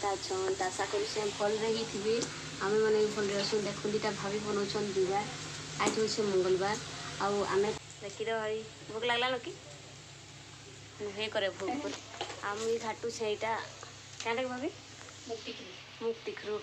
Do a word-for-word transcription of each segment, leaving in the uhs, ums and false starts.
केनता छन आशा करू से भल रही थिबे आमे माने भल रहसु देखु दीटा भाभी बनौछन जुगार आज होइसे मंगलवार आउ आमे देखि रही भूख लागला न कि हे करे भूख कर आम ई घाटू सेटा कांडे भाभी मुक्ति मुक्ति खरु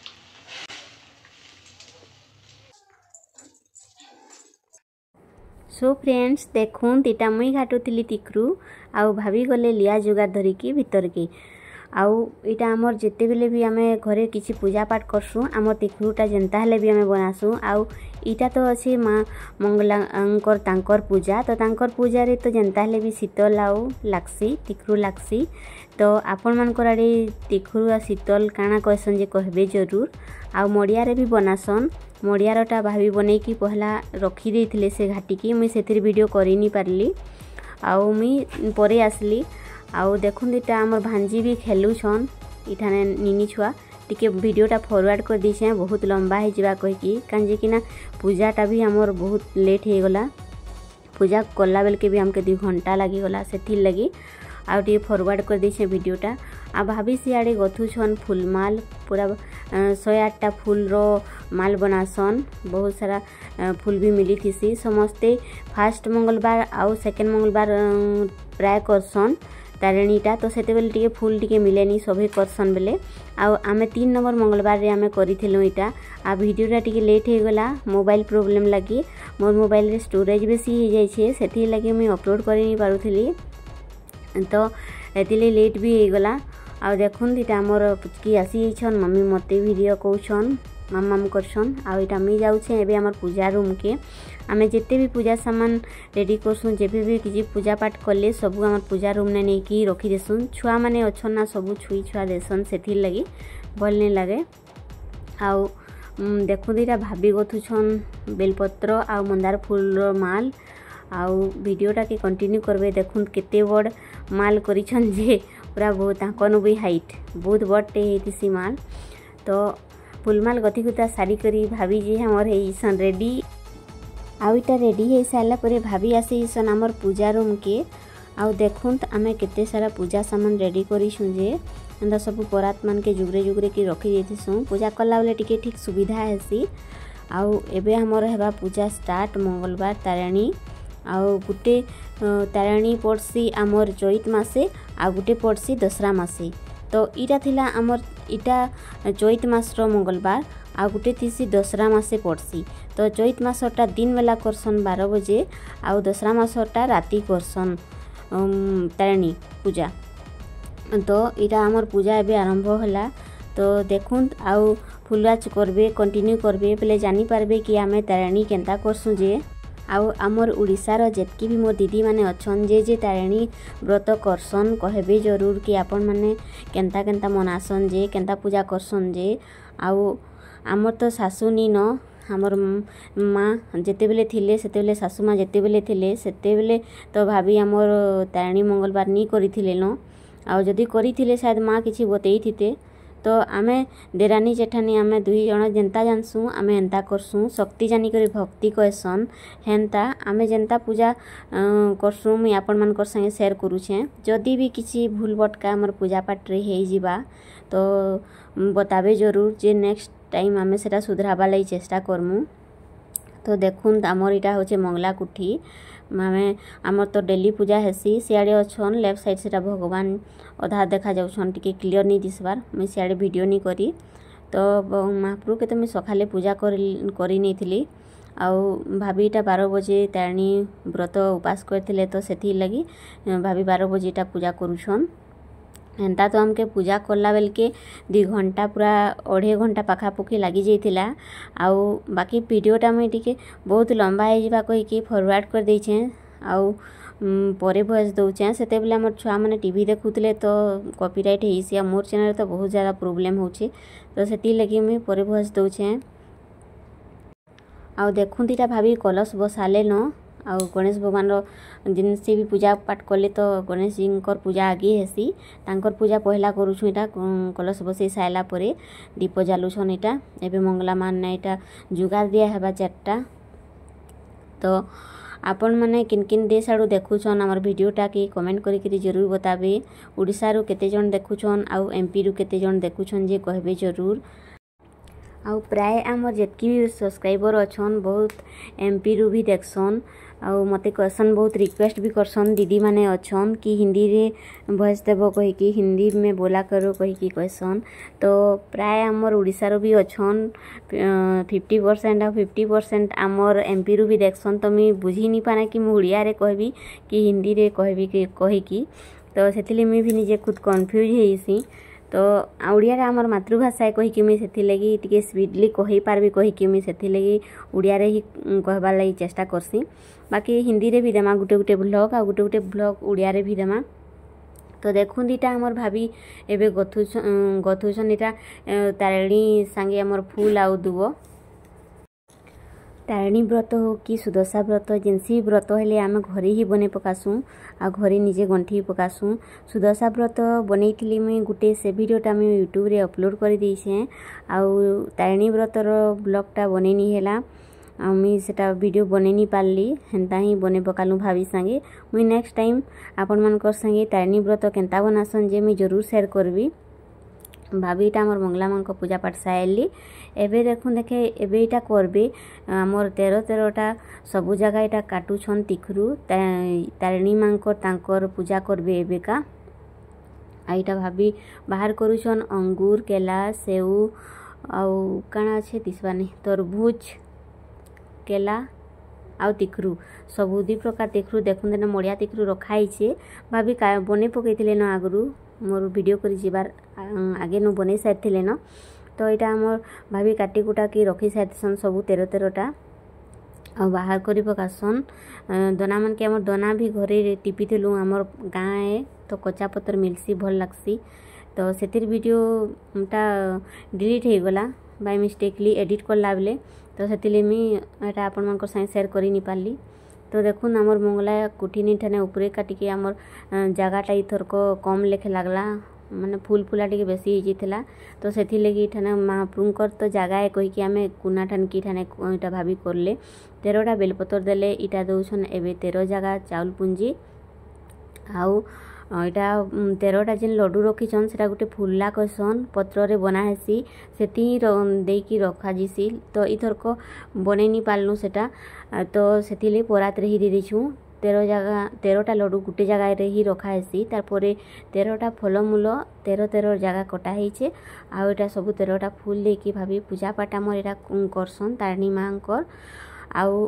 सो फ्रेंड्स देखूँ दीटा मुई घाटुली तिक्रु आउ भाभी गले लिया जुगार धरिकी भीतर के आउ इटा आमर जिते बेले भी आमे घरे किसी पूजा पाठ करसु आमर तिक्रुटा जेंता हेले भी आमे बनासु आउ इटा तो अच्छे माँ मंगलांकर तांकर पूजा तो तांकर पूजा रे तो जेंता हेले भी शीतल आउ लागसी तिक्रु लागसी तो आपण मानकर आड़े तिक्रु आ शीतल काଣା कहसन जे कहबे जरूर आउ मड़िया रे भी बनासन मड़ियारटा भाभी बने की पहला रखी देथिले से घाटी की मुई सेतिर वीडियो करि नि पारली आउ मुई परे आसली आउ देखुन दीटा आमर भांजी भी खेलुछन इठाने निनी छुआ टिके वीडियोटा फॉरवर्ड कर दीछे बहुत लंबा हो जावा कह कि कांजे कि ना पूजाटा भी आमर बहुत लेट हो गला पूजा कला बेल के भी हमके दु घंटा लगी गला सेथिर लगी आउ टिके फॉरवर्ड कर दीछे वीडियोटा आ भाभी सियाड़े गथुछन फूलमाल पूरा शहे आठटा फूल रो माल बनासन बहुत सारा फूल भी मिली थी समस्ते फास्ट मंगलवार आउ सेकेंड मंगलवार प्राय करसन तारिणीटा तो सेते बेले टिके फूल टिके मिलेनी सभी करसन बेले आउ आमे तीन नंबर मंगलवार रे आमे करिथिलु इटा आ वीडियोटा टिके लेट हो गला मोबाइल प्रॉब्लम लगी मोर मोबाइल रे स्टोरेज बेसी हो जाय छे सेथि लगे मुई अपलोड करि नि पारुथिली तो एतिले लेट भी हो गला आ देखुन दीटा आमर पुचकी आसी छन मम्मी मते वीडियो कहउछन मामाम करछन आ इटा मी जाउछे एबे हमर पूजा रूम के आमे जिते भी पूजा सामान रेडी करसु जेबे भी किछि पूजा पाठ करले सब हमर पूजा रूम ने नै की रखी देसुन छुआ माने अछन ना सब छुई छुआ देसन सेथि लगी भल नै लागे आउ देखु दीटा भाभी गथुछन बेलपत्र आ मंदार फूल रो माल आउ वीडियोटा के कंटिन्यू करबे देखुन केते बड़ माल करिछन जे पूरा बहुत ताकनु भी हाइट बहुत बड़टे हेतिसी माल तो फुलमाल गतिगुता सारी करी भाभी जी हमर हेसन रेडी आउ इटा रेडी हो सारा पर भाभी आसे सन हमर पूजा रूम के आउ देखुन आमे केते सारा पूजा सामान रेडी करिसु जे एंदा सब परात मान के जुगरे जुगरे की रखी देथिसु पूजा कला बेले टिके ठीक सुविधा हेसी आउ एबे हमर हेबा पूजा स्टार्ट मंगलवार तारिणी आउ गुटे तारिणी पड़सी आमर चैत मासे आ गुटे पड़सी दसरा मासे तो इटा थिला आमर इटा चैत मास रो मंगलवार आ गुटे थीसी दसरा मासे पड़सी तो चैत मासटा दिन बेला करसन बारह बजे आउ दसरा मासटा राति करसन तारिणी पूजा तो इटा आमर पूजा एबे आरंभ होला तो देखुन आउ फुलवाच करबे कंटिन्यू करबे पहले जानी पारबे कि आमे तारिणी केनता करसु जे आउ आमर उड़ीसार जेतकी भी मोर दीदी माने अछन जे जे तारिणी व्रत करसन कहबे जरूर कि आपण माने केनता केनता मनासन जे केनता पूजा करसन जे आउ आमर तो सासु नी न हमर माँ जेते बेले थिले सेते बेले सासु माँ जेते बेले थिले सेते बेले तो भाभी हमर तारिणी मंगलवार नी करिथिले न आउ जदी करिथिले शायद माँ किछि बतई थिते तो आमे देरानी जेठानी आमे दुई जण जेंता जानसु आमे एंता करसु शक्ति जानी करे भक्ति कहसन हेंता आमे जेंता पूजा करसु मुई आपण मानकर संगे शेयर करूछे जदी भी किछि भूल भटका हमर पूजा पाठ रे हेई जिबा तो बताबे जरूर जे नेक्स्ट टाइम आमे सेटा सुधराबा लई चेष्टा करमु तो देखुन आमर इटा होचे मंगला कुठी आमे आमर तो डेली पूजा हेसी सियाड़े अछन लेफ्ट साइड सेटा भगवान अधा देखा जाउछन टिके क्लियर नहीं दिसबार मैं सियाड़े वीडियो नहीं करी तो महाप्रभु के तो मैं सकाले पूजा करी करी नहीं थिली आउ भाभीटा बारह बजे तारिणी व्रत उपास करथिले तो सेथि लगी भाभी बारह बजे टा पूजा करूछन एंता तो हमके पूजा करला बेल के दु घंटा पूरा अढ़े घंटा पाखापुखी लगी जाइथिला आउ बाकी वीडियोटा मुई टिके बहुत लंबा हो जावा कहि कि फॉरवर्ड कर देछे आउ परे भॉइस दउछे सेते बेले हमर छुआ माने टीवी देखुतले तो कॉपीराइट हेइसिया मोर चैनल तो बहुत ज्यादा प्रॉब्लम होचे तो सेति लगी मुई परे भॉइस दउछे आउ देखुन दीटा भाभी कलश बसाले न आउ गणेश भगवान रो जिन से भी पूजा पाठ कले तो गणेश जी कर पूजा आगे हेसी तांकर पूजा पहला करूछु इटा कलश बसई साइला परे दीप जालुछन इटा एबे मंगला मान ना इटा जुगार दिया हेबा चारटा तो आपण माने किन किन देश आड़ू देखुछन हमर वीडियोटा कि कमेंट करी जरूर बताबे। ओडिसा रो केते जन देखुछन आउ एमपी रो केते जन देखुछन जे कहबे जरूर। आउ प्राय आमर जेतकी भी सब्सक्राइबर अच्छन बहुत एमपी रू भी देखसन आउ मते कहसन बहुत रिक्वेस्ट भी करसन दीदी माने अच्छन कि हिंदी रे वॉइस देबो कहि कि हिंदी में बोला करो कहि कि कहसन। तो प्राय आमर ओडिसा रो भी अच्छन फिफ्टी परसेंट आ फिफ्टी परसेंट आमर एमपी रू भी देखसन। तो मुई बुझी नहीं पाना कि मुई ओडिया रे कहबी कि हिंदी रे कहबी कि कहि कि तो सेथिले मुई भी निजे खुद कन्फ्यूज हेइसी। तो ओडिया रे आमर मातृभाषा कहि कि मुई सेथि लगी टिके स्पीडली कहि पारबी कहि कि मुई सेथि लगी ओडिया रे ही कहबार लागि चेष्टा करसी। बाकी हिंदी रे भी देमा गुटे गुटे ब्लॉग आ गुटे गुटे ब्लॉग ओडिया रे भी देमा। तो देखुन दीटा आमर भाभी एबे गथुछन गथुछन इटा तारिणी सांगे आमर फूल आउ दुबो। तारिणी व्रत हो कि सुदशा व्रत जेनसी व्रत हेले आम घरे ही बने पकासुँ आ घरे निजे गंठी पकासुँ। सुदशा व्रत बनैथिली मुई गुटे से वीडियोटा मुई यूट्यूब रे अपलोड कर देइछे आउ तारिणी व्रतर ब्लॉगटा बनेनी हेला आ मुई सेटा वीडियो बनेनी पारली हेंता ही बने पकालु भाभी संगे। मुई नेक्स्ट टाइम आपण मानकर संगे तारिणी व्रत केनता बनासन जे मुई जरूर शेयर करबी। भाभीटा आमर मंगला माँ पूजा पाठ साइली एबे देखुन देखे एबे इटा करबे आमर तेरह तेरहटा सबु जगह इटा काटुछन तिखरू तारिणी माँ तांकर पूजा करबे एबेका। आईटा भाभी बाहर करुछन अंगूर केला सेऊ आउ काना अच्छे दिसबानी तरबूज केला आउ तिखरू सबु दी प्रकार तिखरू देखुन देना मड़िया तिखरू रखाइछे। भाभी बने पकईथिले न आगरू मोर वीडियो करी जीवार आगे नु बने सारिथिले न। तो यहाँ आमर भाभी काटी कुटा कि रखी सारिसन सबु तेरह तेरहटा आ बाहर करी पकासन। दना मन के आमर दना भी घरे टिपिथिलु आमर गाँ ए तो कच्चा पतर मिलसी भल लागसी। तो सेतिर वीडियोटा डिलीट हो गला बाय मिस्टेकली एडिट करला बेले तो सेतिले मुई एटा आपण मानकर संगे शेयर करी नि पारली। तो देखुन आमर मंगला कुठिनी ठाने उपरे काटिके आमर जगाटा इथरक कम लेखे लागला माने फूल फुला टिके बेसी हिजिथिला। तो सेथि लगी ठाने महाप्रभुकर तो जगह है कहि कि आमे कुना ठान की ठाने इटा भाभी करले तेरहटा बेलपतर देले इटा दउछन एबे तेरह जगह चाउल पुंजी आउ इटा तेरहटा जेन लड्डू रखीछन सेटा गुटे फुल्ला कहसन पत्र रे बना हेसी सेति देकी रखा जिसी। तो इथरक बने नि पालनु सेटा तो सेतिले परात रे ही दे देछु तेरह जगह तेरहटा लड्डू गुटे जगह रे ही रखा हेसी। तारपरे तेरहटा फलमूल तेरह तेरह जगह कटा हेइछे आउ एटा सब तेरहटा फूल देकी भाभी पूजा पाठ आमर एटा करसन तारिणी माँ कर। आउ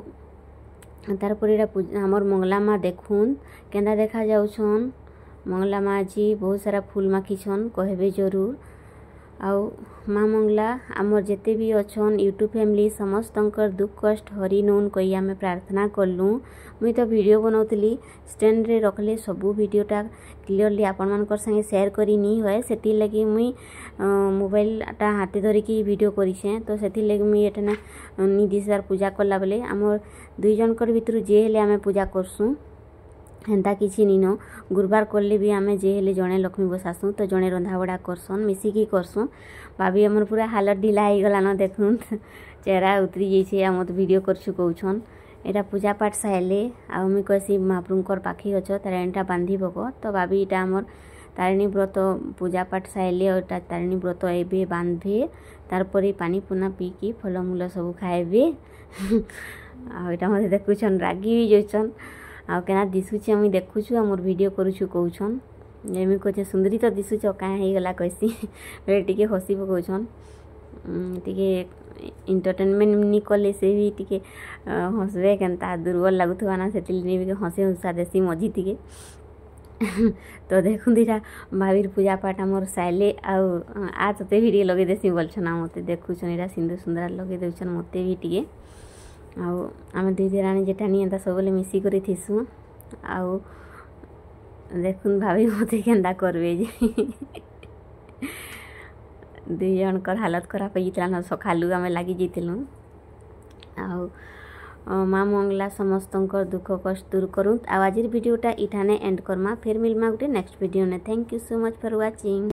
तारपरे एटा आमर मंगला माँ देखुन केंदा देखा जाउछन। मंगला माँ जी बहुत सारा फूल माखीछन कहबे जरूर। आउ माँ मंगला आमर जेते भी अच्छन यूट्यूब फैमिली समस्तंकर दुख कष्ट हरि नौन कही आमे प्रार्थना करलु। मुई तो वीडियो बनाउतली स्टैंड रे रखले सबू वीडियोटा क्लियरली आपण मानकर संगे शेयर करी नी होए सेति लगी मुई मोबाइलटा हाथे धरिकी वीडियो करिछे। तो सेति लगी मुई एटना नी दिसबार पूजा करला बेले आमर दुई जनकर भितरु जे हेले आमे पूजा करसु हेन्ता किछि नी न। गुरुवार करले भी आमे जे हेले जणे लक्ष्मी बसासु तो जणे रंधा बड़ा करसन मिसिकी करसु। भाभी हमर पूरा हालत ढिला हो गला न देखुन चेहरा उतरी जाइछे आम तो वीडियो करछु कहउछन। एटा पूजा पाठ साइले आ मुई कहसी महाप्रभुकर पाखी अछ तारिणीटा बांधी पको। तो भाभी इटा हमर तारिणी व्रत पूजा पाठ साइले और तारिणी व्रत एबे बांधे तारपरे पानी पुना पीकी फलमूल सब खाएबे। आ एटा मते देखुछन रागी भी जोछन आ केना दिसुचे मुई देखुछु हमर वीडियो करूछु कहउछन एमी कहछे सुंदरी तो दिसुछ का हे गला कहसी बेले टिके हसी पकउछन टिके एंटरटेनमेंट नी कले से भी टिके हसबे केनता दुर्बल लागुथवा ना सेतिल ने भी हसे हुसा देसी मझी टिके। तो देखुन दीटा भाभीर पूजा पाठ आमर साइले आउ आ तते वीडियो लगे देसी बोलछन मते देखुछन एटा सिंदूर सुंदर लगे देउछन मते भी टिके। आउ आमे दुई देरानी जेठानी एंता सबले मिसी करी थिसु आउ देखुन भाभी मते केंदा करबे जे दुई जनकर हालत खराब हो जाइतिला न सखालु आमे लागि जइतिलु। आउ माँ मंगला समस्तंकर दुख कष्ट दूर करूँ। आज वीडियोटा इठाने एंड करमा फिर मिलमा गुटे नेक्स्ट वीडियो ने। Thank you so much for watching.